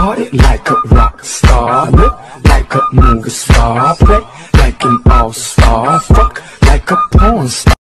Party like a rock star, look like a movie star, play like an all-star, fuck like a porn star.